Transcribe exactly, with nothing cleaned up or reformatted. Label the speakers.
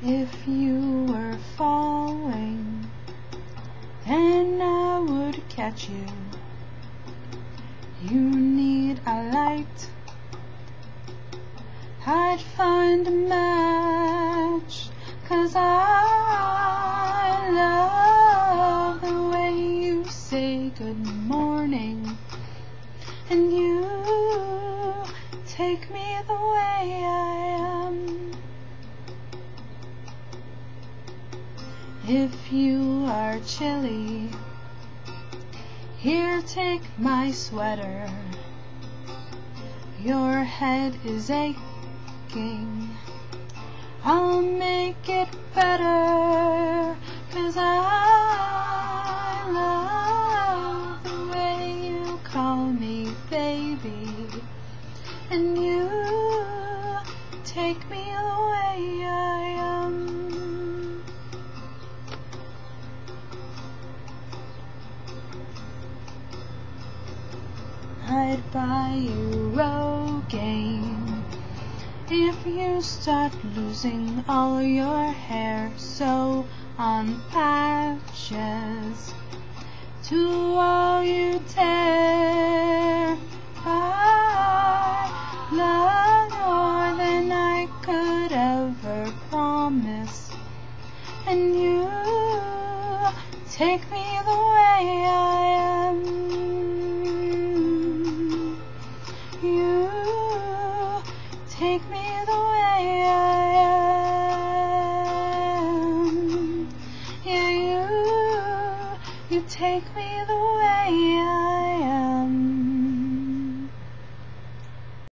Speaker 1: If you were falling and I would catch you, you need a light. I'd find a match, 'cause I love the way you say good morning, and you take me the way I am. If you are chilly, here, take my sweater. Your head is aching, I'll make it better, 'cause I love the way you call me baby, and you take me the way I am. I'd buy you Rogaine if you start losing all your hair, so on patches to all you tear. I love more than I could ever promise, and you take me the way I am. You take me the way I am. Yeah, you, you take me the way I am.